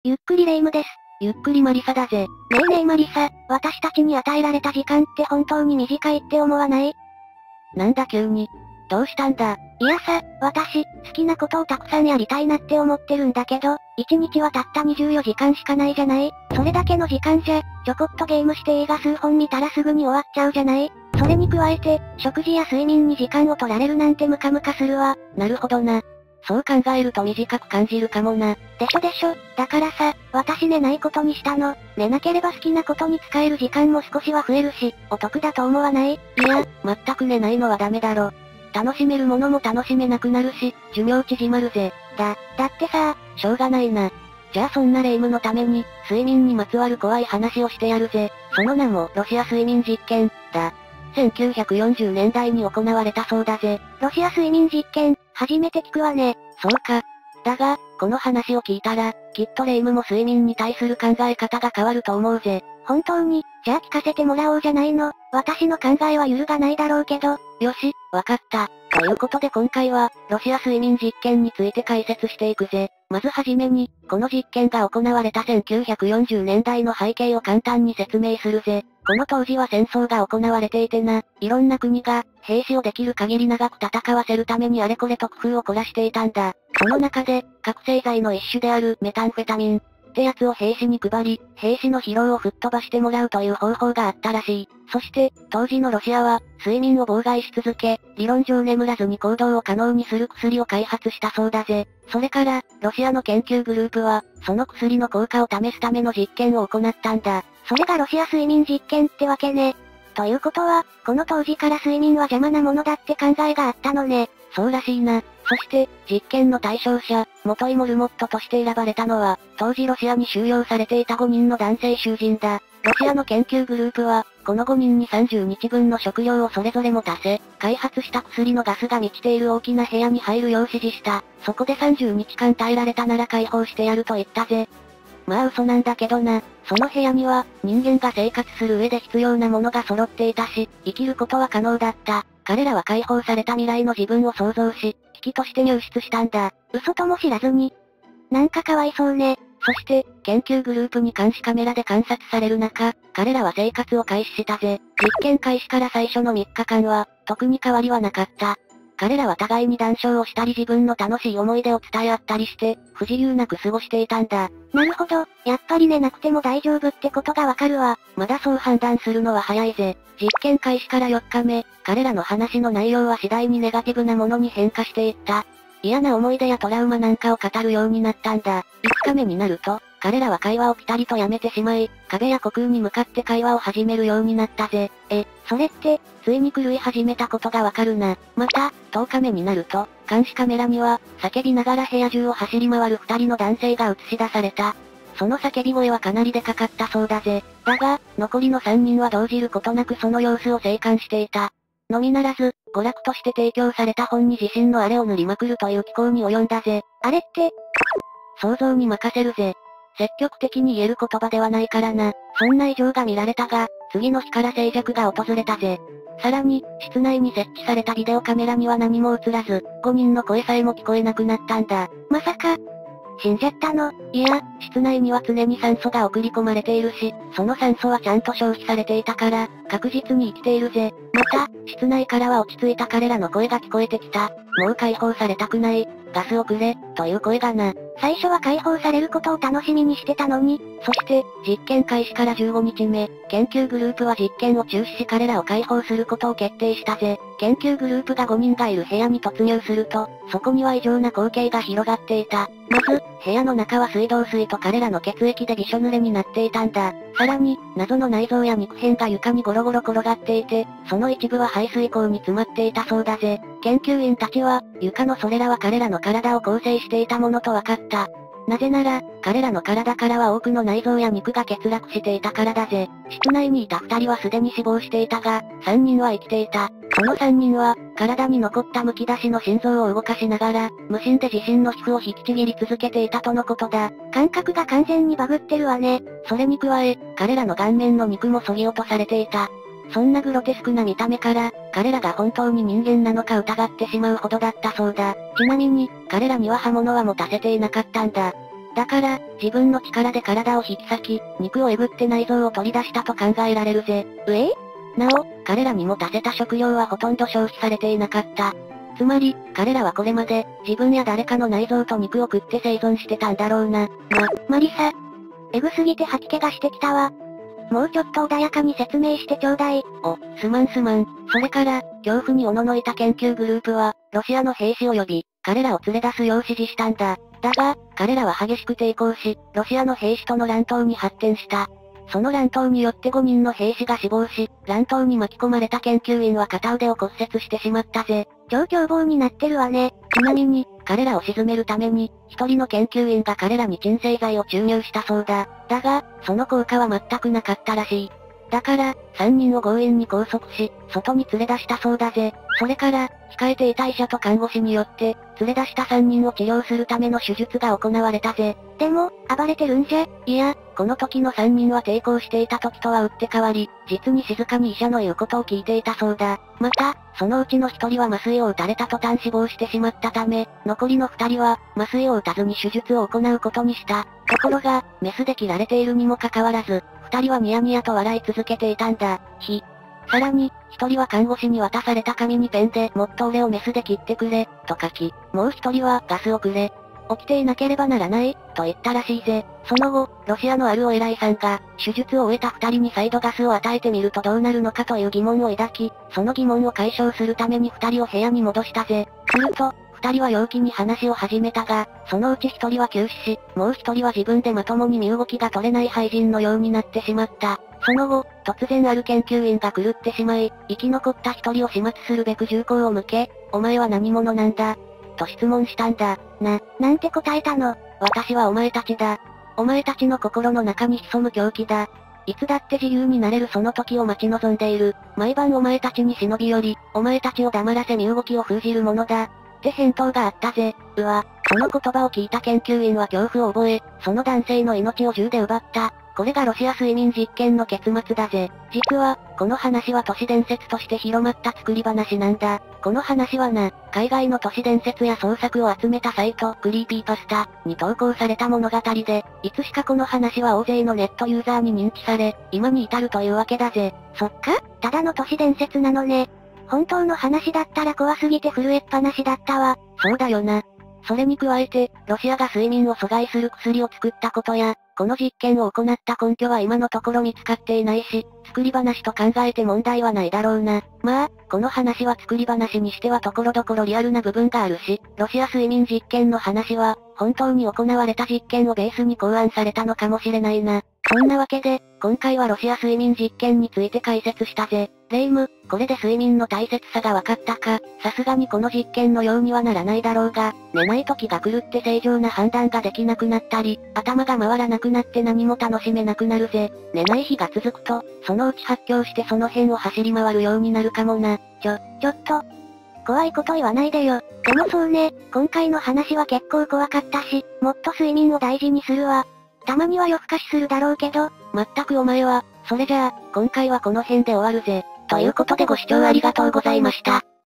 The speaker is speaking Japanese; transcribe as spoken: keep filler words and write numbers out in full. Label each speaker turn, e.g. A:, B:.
A: ゆっくりレ夢ムです。
B: ゆっくりマリサだぜ。
A: ねえねえマリサ、私たちに与えられた時間って本当に短いって思わない？
B: なんだ急に。どうしたんだ？
A: いやさ、私、好きなことをたくさんやりたいなって思ってるんだけど、一日はたったにじゅうよじかんしかないじゃない？それだけの時間じゃ、ちょこっとゲームして映画数本見たらすぐに終わっちゃうじゃない？それに加えて、食事や睡眠に時間を取られるなんてムカムカするわ。
B: なるほどな。そう考えると短く感じるかもな。
A: でしょでしょ、だからさ、私寝ないことにしたの。寝なければ好きなことに使える時間も少しは増えるし、お得だと思わない？
B: いや、全く寝ないのはダメだろ。楽しめるものも楽しめなくなるし、寿命縮まるぜ。
A: だ、だってさ、
B: しょうがないな。じゃあそんなレ夢ムのために、睡眠にまつわる怖い話をしてやるぜ。その名も、ロシア睡眠実験、だ。せんきゅうひゃくよんじゅうねんだいに行われたそうだぜ。
A: ロシア睡眠実験、初めて聞くわね。
B: そうか。だが、この話を聞いたら、きっとレ夢ムも睡眠に対する考え方が変わると思うぜ。
A: 本当に、じゃあ聞かせてもらおうじゃないの。私の考えは揺るがないだろうけど。
B: よし、わかった。ということで今回は、ロシア睡眠実験について解説していくぜ。まずはじめに、この実験が行われたせんきゅうひゃくよんじゅうねんだいの背景を簡単に説明するぜ。この当時は戦争が行われていてな、いろんな国が、兵士をできる限り長く戦わせるためにあれこれと工夫を凝らしていたんだ。その中で、覚醒剤の一種であるメタンフェタミン、ってやつを兵士に配り、兵士の疲労を吹っ飛ばしてもらうという方法があったらしい。そして、当時のロシアは、睡眠を妨害し続け、理論上眠らずに行動を可能にする薬を開発したそうだぜ。それから、ロシアの研究グループは、その薬の効果を試すための実験を行ったんだ。
A: それがロシア睡眠実験ってわけね。ということは、この当時から睡眠は邪魔なものだって考えがあったのね。
B: そうらしいな。そして、実験の対象者、元イモルモットとして選ばれたのは、当時ロシアに収容されていたごにんの男性囚人だ。ロシアの研究グループは、このごにんにさんじゅうにちぶんの食料をそれぞれ持たせ、開発した薬のガスが満ちている大きな部屋に入るよう指示した。そこでさんじゅうにちかん耐えられたなら解放してやると言ったぜ。まあ嘘なんだけどな。その部屋には、人間が生活する上で必要なものが揃っていたし、生きることは可能だった。彼らは解放された未来の自分を想像し、危機として入室したんだ。
A: 嘘とも知らずに。なんかかわいそうね。
B: そして、研究グループに監視カメラで観察される中、彼らは生活を開始したぜ。実験開始から最初のみっかかんは、特に変わりはなかった。彼らは互いに談笑をしたり自分の楽しい思い出を伝え合ったりして、不自由なく過ごしていたんだ。
A: なるほど、やっぱり寝なくても大丈夫ってことがわかるわ。
B: まだそう判断するのは早いぜ。実験開始からよっかめ、彼らの話の内容は次第にネガティブなものに変化していった。嫌な思い出やトラウマなんかを語るようになったんだ。いつかめになると、彼らは会話をピタリとやめてしまい、壁や虚空に向かって会話を始めるようになったぜ。
A: え、それって、
B: ついに狂い始めたことがわかるな。また、とおかめになると、監視カメラには、叫びながら部屋中を走り回る二人の男性が映し出された。その叫び声はかなりでかかったそうだぜ。だが、残りの三人は動じることなくその様子を静観していた。のみならず、娯楽として提供された本に自身のあれを塗りまくるという機構に及んだぜ。
A: あれって、
B: 想像に任せるぜ。積極的に言える言葉ではないからな。そんな異常が見られたが、次の日から静寂が訪れたぜ。さらに、室内に設置されたビデオカメラには何も映らず、ごにんの声さえも聞こえなくなったんだ。
A: まさか、死んじゃったの？
B: いや、室内には常に酸素が送り込まれているし、その酸素はちゃんと消費されていたから、確実に生きているぜ。また、室内からは落ち着いた彼らの声が聞こえてきた。もう解放されたくない。ガスをくれ、という声がな。
A: 最初は解放されることを楽しみにしてたのに。
B: そして、実験開始からじゅうごにちめ、研究グループは実験を中止し彼らを解放することを決定したぜ。研究グループがごにんがいる部屋に突入すると、そこには異常な光景が広がっていた。まず、部屋の中は水道水と彼らの血液でびしょ濡れになっていたんだ。さらに、謎の内臓や肉片が床にゴロゴロ転がっていて、その一部は排水口に詰まっていたそうだぜ。研究員たちは、床のそれらは彼らの体を構成していたものと分かった。なぜなら、彼らの体からは多くの内臓や肉が欠落していたからだぜ。室内にいた二人はすでに死亡していたが、三人は生きていた。その三人は、体に残った剥き出しの心臓を動かしながら、無心で自身の皮膚を引きちぎり続けていたとのことだ。
A: 感覚が完全にバグってるわね。
B: それに加え、彼らの顔面の肉も削ぎ落とされていた。そんなグロテスクな見た目から、彼らが本当に人間なのか疑ってしまうほどだったそうだ。ちなみに、彼らには刃物は持たせていなかったんだ。 だから、自分の力で体を引き裂き、肉をえぐって内臓を取り出したと考えられるぜ。
A: うえ
B: なお、彼らに持たせた食料はほとんど消費されていなかった。つまり、彼らはこれまで、自分や誰かの内臓と肉を食って生存してたんだろうな。
A: ま、マリサ。えぐすぎて吐き気がしてきたわ。もうちょっと穏やかに説明してちょうだい。
B: お、すまんすまん。それから、恐怖におののいた研究グループは、ロシアの兵士を呼び、彼らを連れ出すよう指示したんだ。だが、彼らは激しく抵抗し、ロシアの兵士との乱闘に発展した。その乱闘によってごにんの兵士が死亡し、乱闘に巻き込まれた研究員は片腕を骨折してしまったぜ。
A: 超凶暴になってるわね。
B: ちなみに、彼らを鎮めるために、一人の研究員が彼らに鎮静剤を注入したそうだ。だが、その効果は全くなかったらしい。だから、三人を強引に拘束し、外に連れ出したそうだぜ。それから、控えていた医者と看護師によって、連れ出した三人を治療するための手術が行われたぜ。
A: でも、暴れてるんじゃ。
B: いや、この時の三人は抵抗していた時とは打って変わり、実に静かに医者の言うことを聞いていたそうだ。また、そのうちの一人は麻酔を打たれた途端死亡してしまったため、残りの二人は、麻酔を打たずに手術を行うことにした。ところが、メスで切られているにもかかわらず、二人はニヤニヤと笑い続けていたんだ。ひ。さらに、一人は看護師に渡された紙にペンで、もっと俺をメスで切ってくれ、と書き、もう一人は、ガスをくれ。起きていなければならない、と言ったらしいぜ。その後、ロシアのあるお偉いさんが、手術を終えた二人に再度ガスを与えてみるとどうなるのかという疑問を抱き、その疑問を解消するために二人を部屋に戻したぜ。すると、二人は陽気に話を始めたが、そのうち一人は急死し、もう一人は自分でまともに身動きが取れない廃人のようになってしまった。その後、突然ある研究員が狂ってしまい、生き残った一人を始末するべく銃口を向け、お前は何者なんだと質問したんだ。
A: な、なんて答えたの？
B: 私はお前たちだ。お前たちの心の中に潜む狂気だ。いつだって自由になれるその時を待ち望んでいる。毎晩お前たちに忍び寄り、お前たちを黙らせ身動きを封じるものだ。って返答があったぜ。うわ、その言葉を聞いた研究員は恐怖を覚え、その男性の命を銃で奪った。これがロシア睡眠実験の結末だぜ。実は、この話は都市伝説として広まった作り話なんだ。この話はな、海外の都市伝説や創作を集めたサイト、クリーピーパスタに投稿された物語で、いつしかこの話は大勢のネットユーザーに認知され、今に至るというわけだぜ。
A: そっか、ただの都市伝説なのね。本当の話だったら怖すぎて震えっぱなしだったわ。
B: そうだよな。それに加えて、ロシアが睡眠を阻害する薬を作ったことや、この実験を行った根拠は今のところ見つかっていないし、作り話と考えて問題はないだろうな。まあ、この話は作り話にしては所々リアルな部分があるし、ロシア睡眠実験の話は、本当に行われた実験をベースに考案されたのかもしれないな。そんなわけで、今回はロシア睡眠実験について解説したぜ。レイム、これで睡眠の大切さが分かったか？さすがにこの実験のようにはならないだろうが、寝ない時が狂って正常な判断ができなくなったり、頭が回らなくなって何も楽しめなくなるぜ。寝ない日が続くと、そのうち発狂してその辺を走り回るようになるかもな。
A: ちょ、ちょっと。怖いこと言わないでよ。でもそうね、今回の話は結構怖かったし、もっと睡眠を大事にするわ。たまには夜更かしするだろうけど、
B: まったくお前は、それじゃあ、今回はこの辺で終わるぜ。ということでご視聴ありがとうございました。